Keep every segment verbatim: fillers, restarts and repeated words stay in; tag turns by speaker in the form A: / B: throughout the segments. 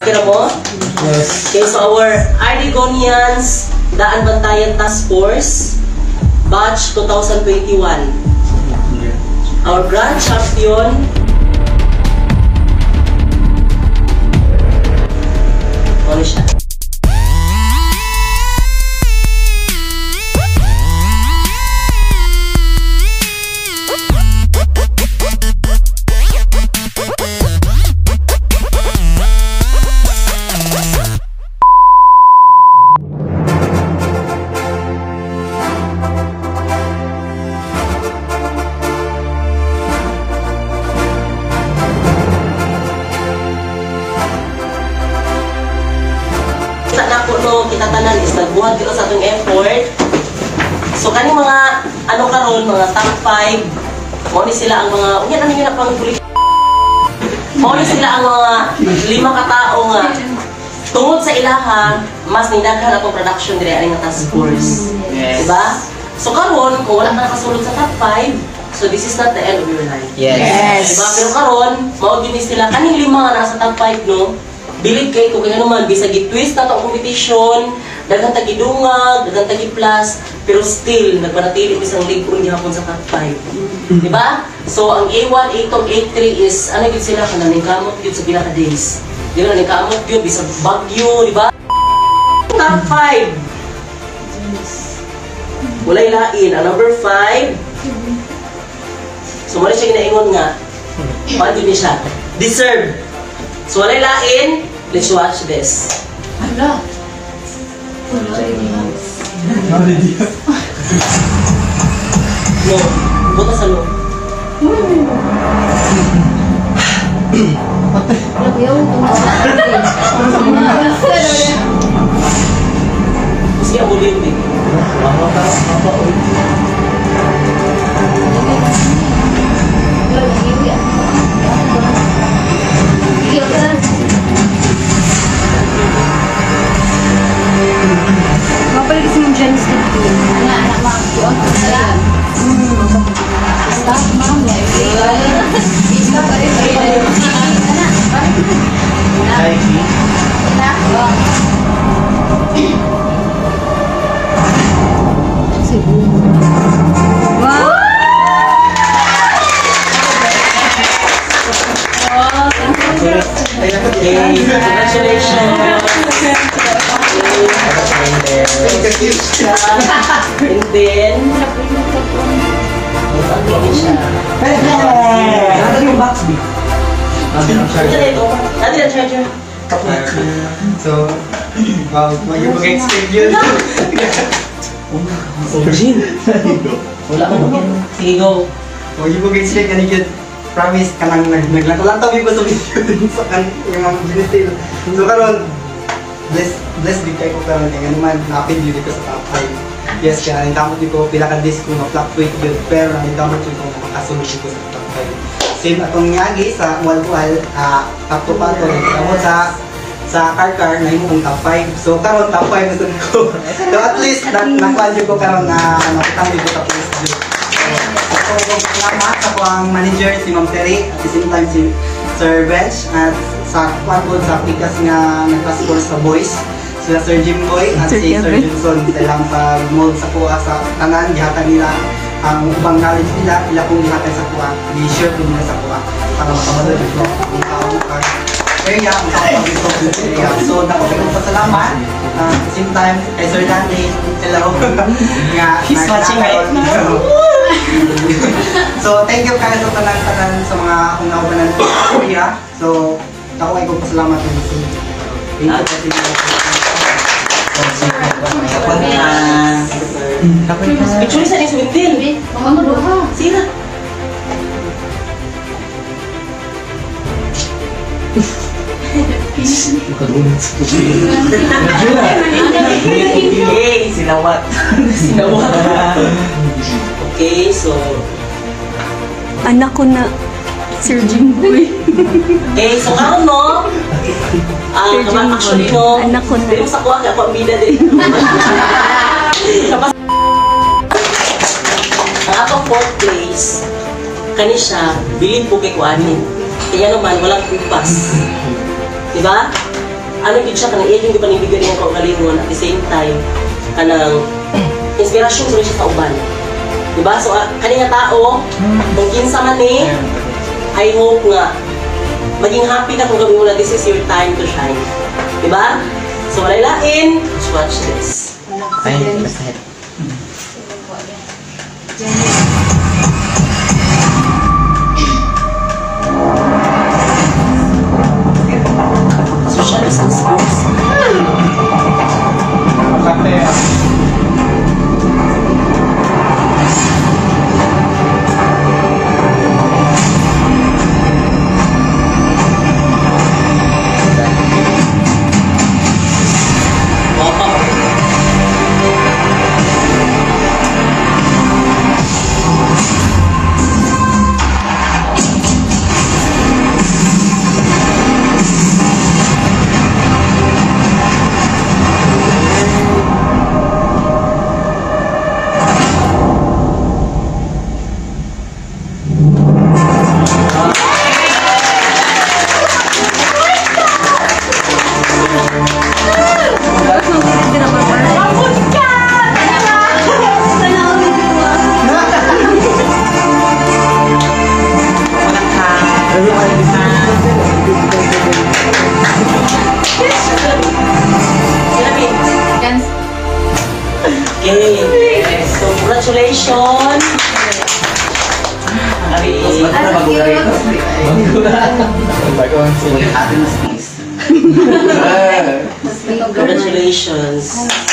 A: Kira mo?
B: Yes.
A: Okay, so our Arigonians Daan Bantayan Task Force Batch twenty twenty-one. Our grand champion ano siya? Na po no kita tanan is nagbuhat kita sa atong effort. So kani mga ano karon mga top five mo ni sila ang mga unya na nga pang pulit. Mo ni sila ang mga lima ka tawo nga tungod sa ilaha mas nindaghan atong production dire ani nga task force. Yes. Diba? So karon kung wala ka nakasulod sa top five, so this is not the end of your life.
B: Yes.
A: Yes. Diba? Pero karon mao gini sila kaning lima nga nasa top five no. Bilig kay kung kaya naman, bisa gi-twist na itong competition, daghang tagi-dungag, daghang tagi-plus, pero still, nagpanatili ko isang league kung gihapon sa top five. Diba? So, ang A one, A two, A three is, ano yun sila, kananing kamot yun sa pinaka-days. Di ba, naning kamot yun, bisa bagyo, diba? Top five! Walay lain. Ang number five, so, mali siya ginaingon nga, paano niya siya? Deserve! So, walay lain, let's watch this.
C: Hala.
A: No, buta sa no. Sige, abulin din.
C: Mapalik kasi yung Jen's dito. Anak-anak mga kuwan ko na yan. Stop, ma'am. Stop pa rin. Anak. Anak. Wow!
A: Okay, congratulations! And then, mag-upload siya.
B: Ano yung box B?
A: Ano ito? Ano yung charger?
B: So, wow, mag-expect yun.
A: Oh, Jin! Wala ka mo. Sige, go.
B: Mag-expect ka yun. Promise ka nang naglantaw ko sa video sa kan yung mga ginitil. So karon bless bless big kay ko karon kay naman napin dito ko sa top five. Yes, kaya ang tamot ko pila ka disc ko ma-fluctuate yun pero ang tamot ko makasunod ko sa top five. Same atong nyagi sa wal-wal ah top two pa to tamo sa sa car car na imong top five. So karon top five na ko. So at least that nakuha ko karon na makitang dito sa place. So, salamat sa po ang manager, si Ma'am Terry, at the same time si Sir Bench, at sa kwanpod sa pikas nga nag-task force sa boys, sila Sir Jimboy at si Sir Johnson, silang pag-mold sa kuha sa tanan, gihatan nila ang ubang knowledge nila, ila pong gihatan sa kuha, i-share po nila sa kuha, para makamadal ito, ang taong area, ang taong area. So, nakapagod pa salamat, at the same time, kay Sir Danny, hello, nga,
A: He's watching right now.
B: So, thank you kayo sa tanan-tanan sa mga akong naubanan ko kuya. So, ako ay kong pasalamat din sa inyo. Thank you kasi nyo.
A: Picture sa ning swindil.
C: Mga maduha.
A: Sira. Okay, sinawat. Sinawat. Okay, so
D: Anak ko na, Sir Jimboy.
A: okay, so karon no. Ah,
D: Sir
A: naman actually no.
D: Anak ko na.
A: Pero sa kuha ako ang bida din. Ang atong fourth place kani siya bilin po kay kuanin. Kaya naman walang kupas. Diba? ano gid siya kanang iya yung gipanibigyan niya kaugalingon at the same time kanang inspirasyon sa siya sa uban. Diba? So, uh, kanina tao, kung kinsa man ni, I hope nga, maging happy ka kung gawin mo na this is your time to shine. Diba? So, walay lain, let's watch this.
E: Ay, masahit.
A: Social distance rules. Okay. So, congratulations. Congratulations.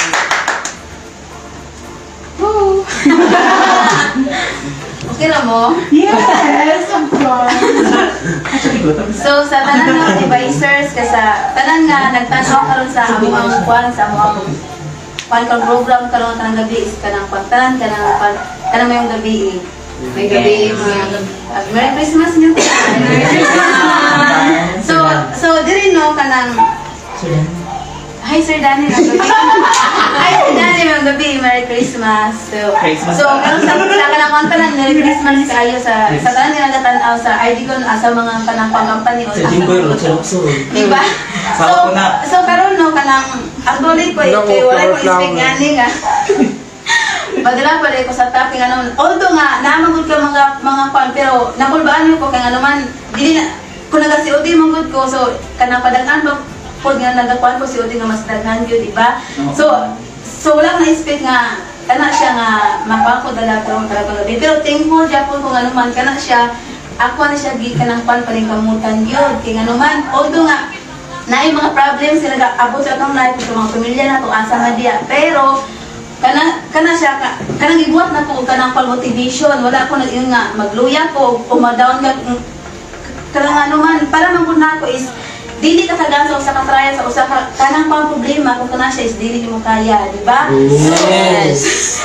C: Okay na mo?
F: Yes, of course.
C: So sa tanan ng advisors kasa tanan nga nagtanaw karon sa among kwan sa among kwan kang program karon kanang gabi is kanang pagtanan kanang kwan kanang mayong gabi. May gabi mga uh, Merry Christmas niyo. Merry Christmas. So so diri no kanang Hi Sir Danny ng gabi. Hi Sir Danny ng gabi. Merry Christmas. So,
E: Christmas.
C: so karon sa sa kanang kwan tanan Merry Christmas kayo sa sa tanan nga nagatan-aw sa Ardigon sa mga kanang pang-company o
A: Sa Jimboy, Road, sa Luxor.
C: diba? So,
E: Sawa ko na.
C: so karon no kanang actually ko kay wala ko speak ngani nga. Padala pa rin ko sa topic ano. Although nga namagud ka mga mga kwan pero nakulbaan niyo ko kay ano man dili na kung nagasiod mangud ko so kanang padagan ba pod nga nagakuan ko si Odi nga mas daghan gyud di ba? So so wala na expect nga kana siya nga mapako dala karon talaga gabi pero thankful gyapon kung ano man kana siya ako na siya gi kanang pan pa rin kamutan gyud kay ano man although nga naay mga problems sila nag-abot sa atong life sa mga pamilya na to asa nga diya pero kana kana siya ka, kanang gibuhat na ko kanang pal motivation wala ko nag nga magluya ko o ma-down ka kanang ano man para man pud nako is dili ka tagaan sa usa ka trial sa usa ka kanang pang problema kung kana siya is dili mo kaya di ba?
A: Yes.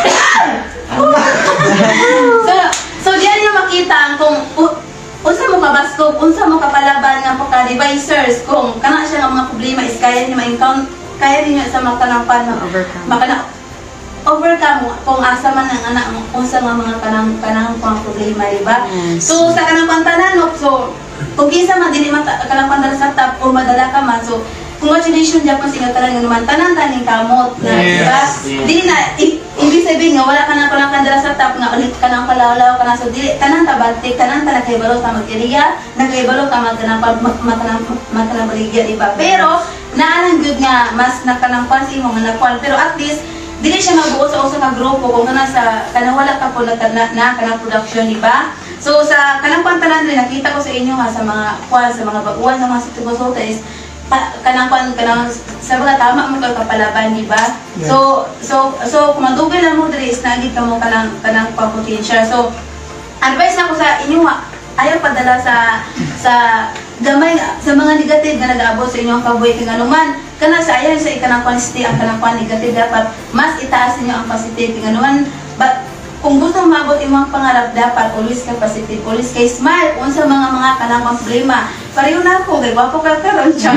C: so so diyan niyo makita ang kung u- unsa mo kabaskog unsa mo kapalaban nga pagka advisors kung kana siya nga mga problema is kaya niyo ma-encounter kaya niyo sa mga kanang pan
D: Overcome.
C: makana overcome kung asa man ang anak mo unsa nga mga kanang kanang pang problema di ba?
D: Yes.
C: So sa kanang pantanan no so kung kinsa man dili man kanang pandala sa tap o madala ka man so congratulations Japan sa inyo talaga naman tanan taning kamot na
E: Yes.
C: diba
E: Yes.
C: dili na i- ibig sabihin nga wala ka na kanang pandala sa tap nga ulit ka nang kalawlaw ka na so dili tanan ta batik tanan ta nakaibalo ka mag-iriya nakaibalo ka magkanang makanang makanang baligya diba pero naalang gyud nga mas nakanang pansi mo nga nakuan pero at least dili siya magbuo sa usa ka grupo kung kana sa kanang wala ka po na, na, na kanang production di ba? So sa kanang pantalan rin nakita ko sa inyo ha sa mga kwan sa mga baguan sa mga sitwasyon is pa, kanang kwan kanang sa mga tama mo kay kapalaban di ba?
B: Yeah.
C: So so so kung madugay lang mo diri is nagid ka mo kanang kanang potential. So advice na ko sa inyo ha ayaw padala sa sa gamay sa mga negative nga nag-aabot sa inyong kabuhi kay anuman kana sa ayaw sa ikanang quantity ang kanang kwan negative dapat mas itaas niyo ang positive kay anuman but kung gusto mabot imong pangarap dapat always ka positive always kay smile unsa mga mga kanang problema pareho na ako kay wapo ka karon siya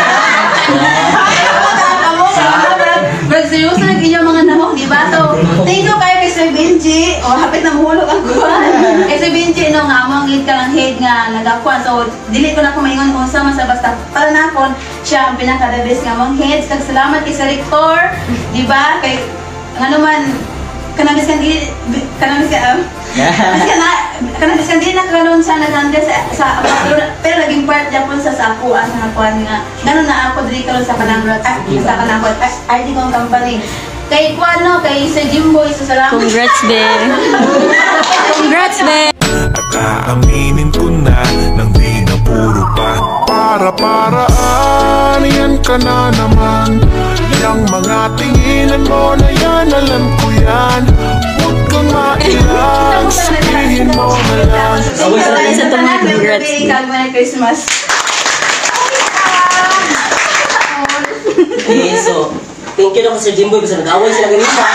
C: Mag-seryoso na ganyan mga namong, di ba? So, thank you kayo kay Sir Benji. O, hapit na mahulog ang kuhan. Kay Sir Benji, no, nga, among lead ka ng head nga, nagakuan. So, dili ko na kumaingon kung sa masa basta para na ako, siya ang pinaka-the best nga mong heads. Kag salamat kay sa rector, di ba? Kay ano man kanabis kan di kanabis ka kasi na kanabis kan di nakaroon sa naganda sa sa pero naging part Japon sa sa ako ang nakuan nga ngano na ako diri karon sa kanang sa kanang I D kong company. Kay kuan no kay Sir Jimboy sa salamat.
D: Congrats, be. Congrats, be.
E: Kaaminin ko na nang di na puro pa para-paraan, yan ka na naman. Yang mga tinginan mo na yan, alam ko yan. Huwag kang mailang, sabihin mo na lang.
D: Congrats sa tuloy, congrats.
C: Merry Christmas.
A: Okay, so, thank you na ko Sir Jimboy kasi nag-away sila ganun siya.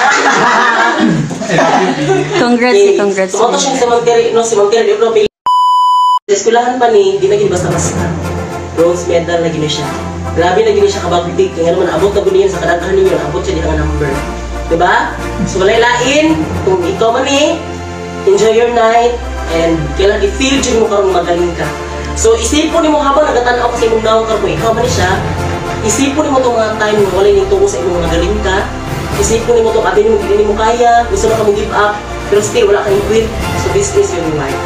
D: Congrats,
A: Okay,
D: congrats.
A: Tumoto siya sa Montero, no, si Montero, di ko sa eskulahan pa ni, di na gini basta-basta. Bronze medal na gini siya. Grabe na gini siya kabagbitig. Kaya naman, abot na guni sa kadaghan ninyo, abot siya di ang number. Diba? So, walay-lain, kung ikaw man eh, enjoy your night, and kailan i-feel dyan mo karong magaling ka. So, isipon mo habang nagatanaw ka sa imong naong karong ikaw man siya, isipon mo itong mga time mo, walay nito sa imong magaling ka, isipon mo itong abin mo, hindi mo kaya, gusto na kami give up, pero still, wala kang quit. So, this is your life.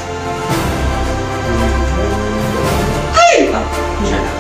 A: Ay! Ah, siya na.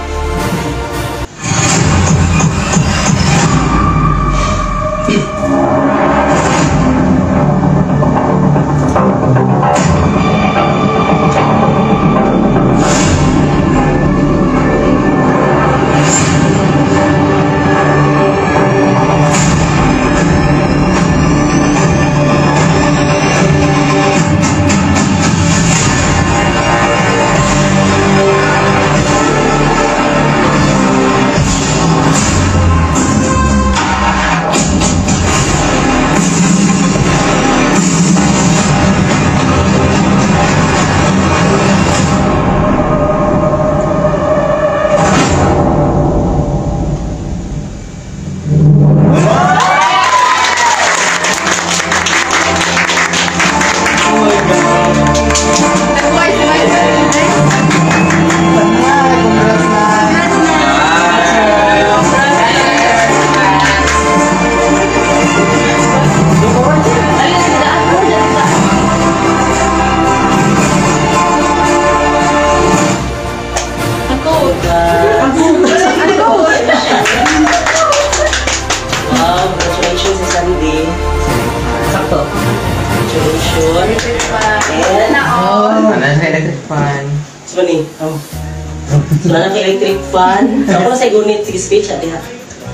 A: Wow, congratulations sa Sunday. Sakto. Congratulations. And,
C: oh.
G: Ano sa electric fan?
A: so ni, oh. So, na kay electric fan. So, ako na sa igunit, sige speech, ate ha.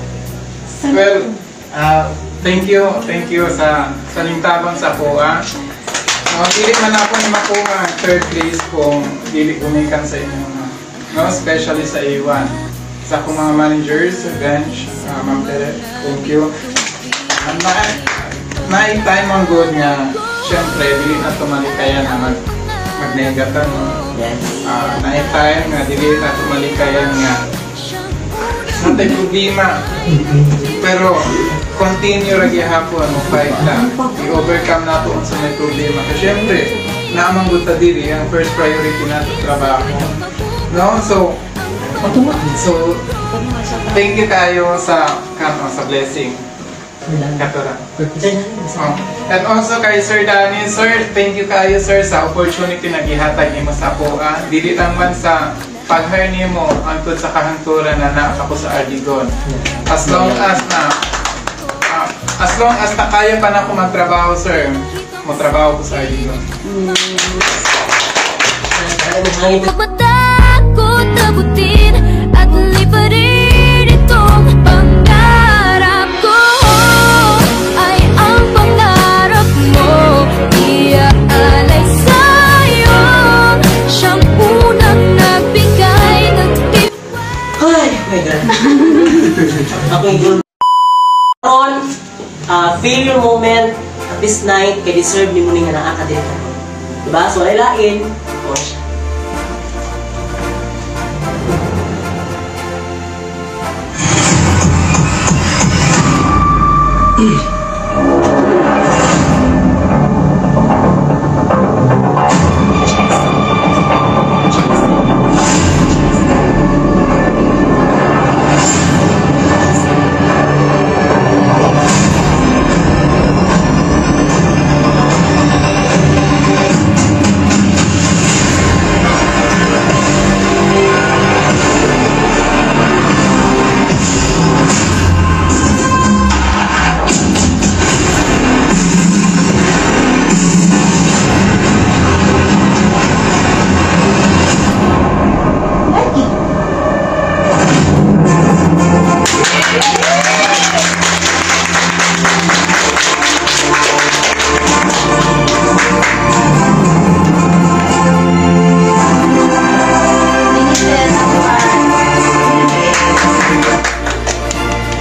H: Well, uh, thank you, thank you sa sa tabang sa kuha. No, dili man ako ni makuha ang third place kung dili gumikan sa inyo, no, especially sa A one. Sa akong mga managers, bench, uh, Ma'am Tere, thank you. And na, na-time ang good nga, syempre, dili na tumalikayan na mag, mag-negatan, no?
A: Yes.
H: Uh, na-time nga, dili na tumalikayan nga, natay problema. Pero, continue lagi hapon mo fight na. I-overcome na ito sa may problema. Kasi syempre, naamang guta diri, ang first priority na ito trabaho. No? So, so, thank you kayo sa, kano, sa blessing. Katura. Oh. And also kay Sir Danny, Sir, thank you kayo sir sa opportunity na gihatag nimo sa kuha. Dili lang man sa pag-hire nimo angtod sa kahangturan na naa ako sa Ardigon. As long as na uh, as long as na kaya pa na ako magtrabaho sir, magtrabaho ko sa Ardigon.
I: Pagmatakot abutin at liparin itong pangarap ko ay ang pangarap mo. Iaalay sa'yo siyang unang nagbigay ng tiwala.
A: Ay, oh my God. Ako yung good. Ron, uh, feel your moment at this night, kay deserve ni mo nga nakakadit. Diba? So, lailain, o siya.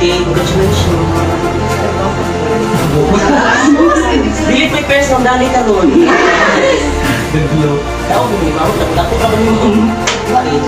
A: Okay, congratulations. Dili prepare sa dali ka doon. Tao mo, di ba? Ako pa kami mo. Bakit?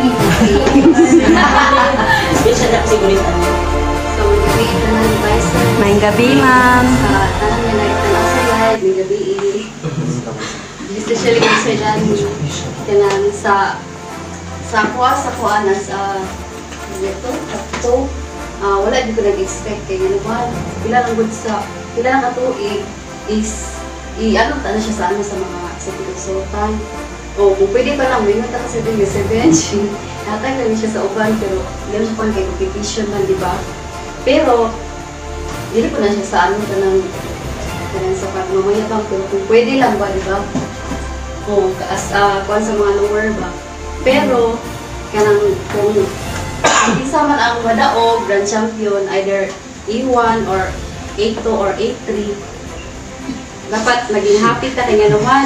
A: Special na kasi gulit ano.
G: So, gabi ito na advisor.
D: Maayong gabi, ma'am.
G: Sa tanang nila ito na sa live, may gabi. Especially kung sa dami. Kailangan sa sa kuha, sa kuha na sa ito, ito. Uh, wala din ko nag-expect kaya ano ba, pila lang good sa, pila lang katuig is, i-ano ta na siya sa ano sa mga sa pinagsuotan. O kung pwede pa lang, may mata kasi din yung seventeen. Natag lang siya sa uban, pero hindi siya pang kay competition man, di ba? Pero, hindi po na siya sa ano ka ng kanang sapat mamaya bang, pero kung pwede lang ba, di ba? O, as, uh, kuhan sa mga lower ba? Pero, kanang, kung isa man ang madaog, Grand Champion, either A one or A two or A three, dapat naging happy ka kanya naman.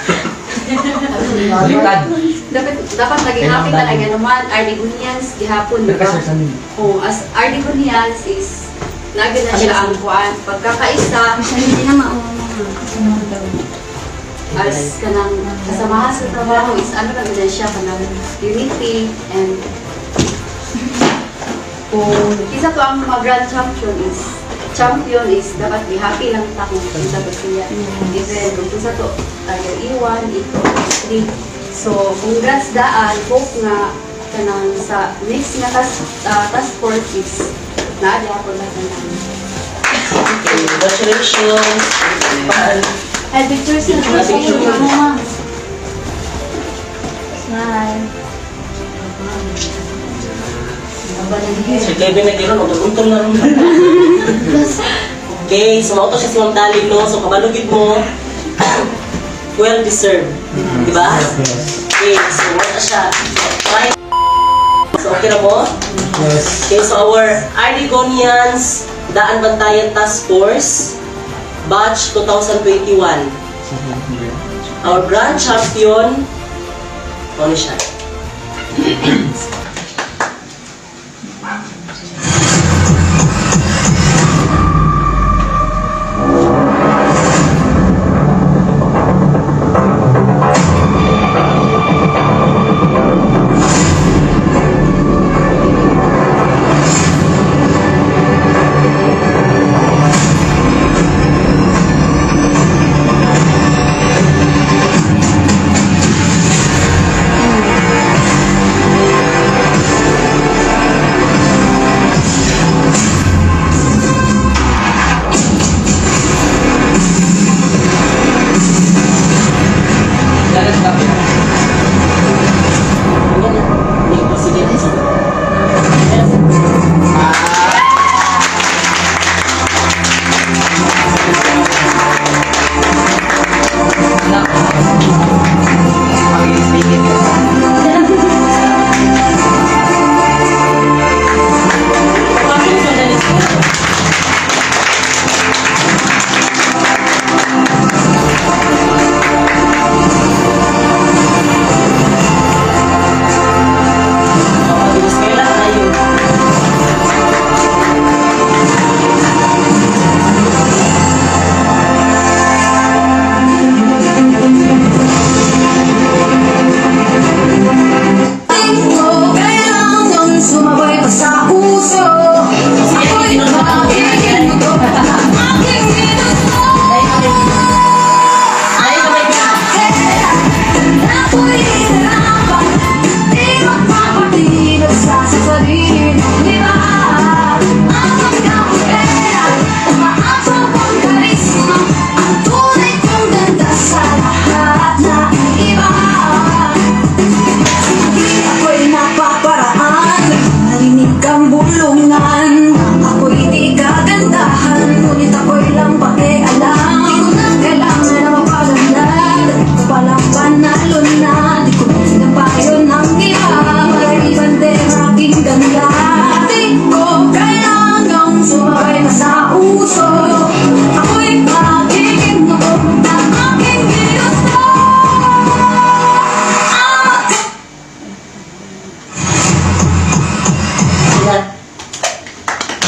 G: dapat dapat naging happy ka kanya naman. Ardigonians, gihapon, di ba? Oh, as Ardigonians is, lagi na siya ang kuwan. Pagkakaisa,
C: Hindi na mauna.
G: as kanang kasamahan sa trabaho is ano lang din siya, kanang unity and kung isa to ang mga grand champion is champion is dapat be happy lang ta kung isa to siya. Even kung isa to tayo A one, A two, A three. So congrats daan, hope nga kanang sa next nga task, uh, task force is naadi ako na kanang
A: Okay, congratulations.
C: Ay, pictures na
A: Mga picture
C: sa
A: mo.
C: mama. Smile.
A: Si Kevin na gano'n, utol-utol na rin. Okay, so mauto siya si Ma'am Dali, no? So kabalugid mo, well deserved. Diba? Okay, so wala siya. Right. So okay na mo?
B: Yes.
A: Okay, so our Ardigonians Daan Bantayan Task Force Batch twenty twenty-one. Our Grand Champion, ano siya?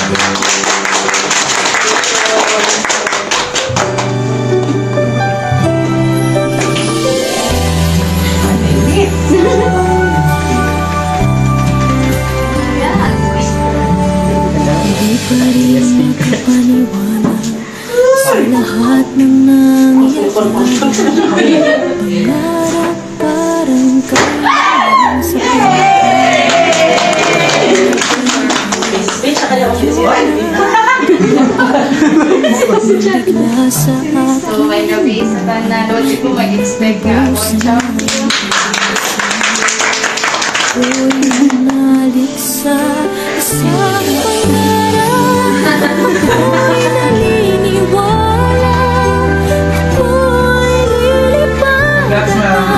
I: Di pa rin makapaniwala sa lahat ng nangyayari. Pangarap parang kailangan sa
A: Speech sa kanya ako
I: bigla sa akin.
C: So, may gabi sa tanan. Hindi ko mag-expect nga ako siya.
I: Ako'y nanalik sa isang pangarap. Ako'y naniniwala. Ako'y lilipad.
H: That's my...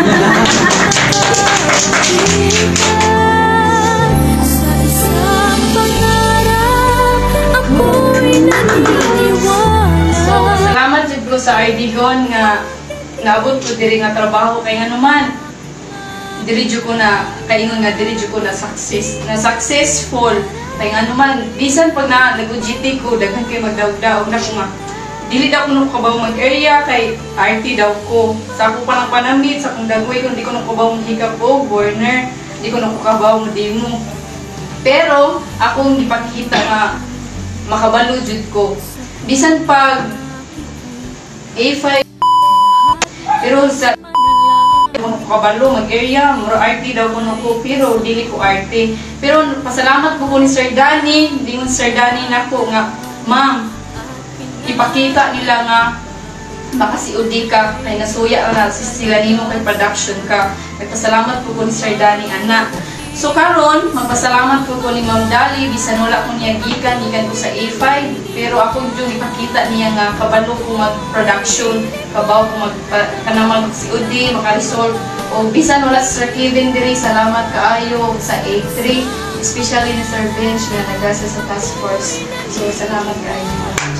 I: Sa isang pangarap, ako'y naniniwala.
C: So, salamat jud ko sa Ardigon nga naabot ko diri nga trabaho kay nga naman diri jud ko na kaingon nga diri jud ko na success na successful kay nga naman bisan pag na nag-G T ko daghan kay magdaog-daog na ko nga dili daw ko nung kabaw mag-area kay R T daw ko sa ako pa lang panamit sa akong dagway kung di ko nung kabaw higap o burner di ko nung kabaw mo demo pero akong gipakita nga makabalo jud ko bisan pag A five pero sa kung kabalo mag-area muro R T daw kuno ko pero dili ko R T pero pasalamat po ko ni Sir Danny dingon Sir Danny nako nga ma'am ipakita nila nga baka si Udi ka kay nasuya na sila nimo kay production ka nagpasalamat po ko ni Sir Danny anak. So karon magpasalamat po ko ni Ma'am Dali bisan wala ko niya gikan gikan ko sa A five pero ako jud ipakita niya nga kabalo ko mag-production kabaw ko mag kana mag C O D maka-resolve o bisan wala si Sir Kevin diri salamat kaayo sa A three especially ni Sir Bench nga nagasa sa task force so salamat kaayo.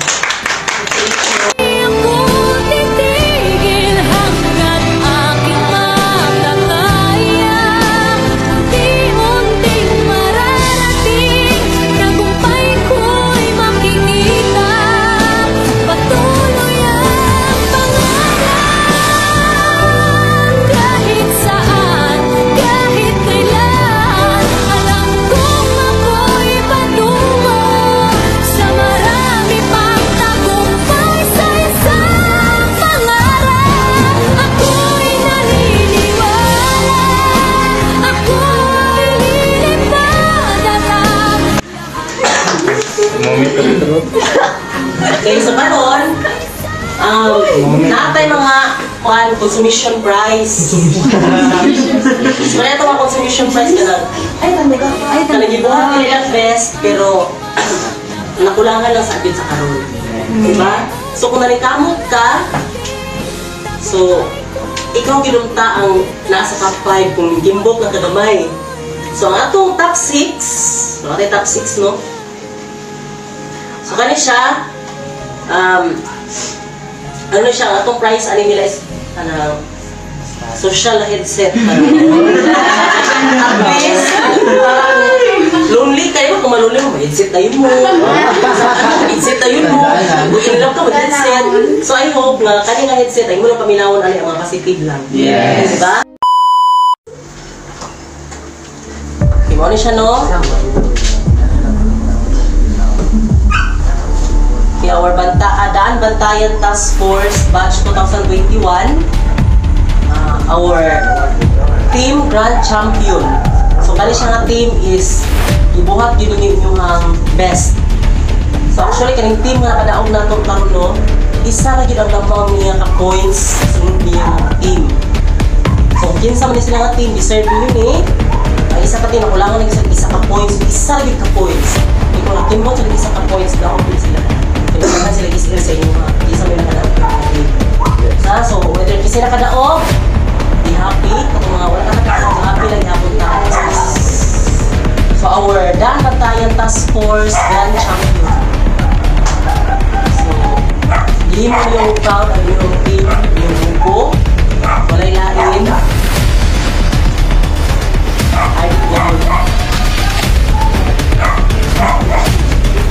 I: titigil hanggat aking makakaya. Unti-unting mararating, tagumpay ko'y makikita. Patuloy ang pangarap, kahit saan, kahit kailan. Alam kong ako'y patungo sa marami pang tagumpay sa isang pangarap. Ako'y naniniwala, ako'y lilipad at ang
H: Moment ka dito.
A: Okay, so karon, um, naatay mga kuan consumption price. So kaya ito mga consumption price ka lang. Ay, tanda ka. Ay, tanda ka. Nila best, pero nakulangan lang sa atin sa karon. Diba? So kung nanikamot ka, so ikaw ginunta ang nasa top five kung gimbok na kagamay. So ang atong top six, so atong top six, no? So kani siya, um, ano siya, ang atong price, ano nila is, ano, social headset. At least, parang lonely kayo, kung malonely mo, headset tayo mo. Headset tayo mo. Kung in love ka, headset. So I hope nga, kani nga headset, ay mo lang paminawan ano ang mga positive lang.
H: Yes.
A: Diba? Okay, mo siya, no? Okay, our Banta Adaan Bantayan Task Force Batch twenty twenty-one. Uh, our team Grand Champion. So kani siya nga team is ibuhat yun yung inyong best. So actually kaning team nga kadaog nato karon no, isa ra gyud ang lamang niya ka points sa sunod niya team. So kinsa man sila nga team deserve yun eh. Ang isa ka team nakulangan ng isa, isa ka points, isa ra gyud ka points. Ikaw na team mo sa isa ka points daw sila. Kaya naman sila is sa inyo mga isa may nakadaog ka team. So whether kasi nakadaog, be happy. Kung mga wala nakadaog, happy lang yapon na. So our Dan Bantayan Task Force Grand Champion. So, hindi mo yung proud ang yung team, yung grupo. Walay lain. Ay, yan.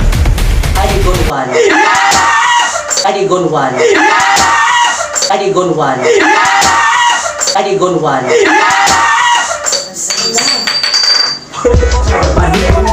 A: Adigon one. Adigon one. Adigon one.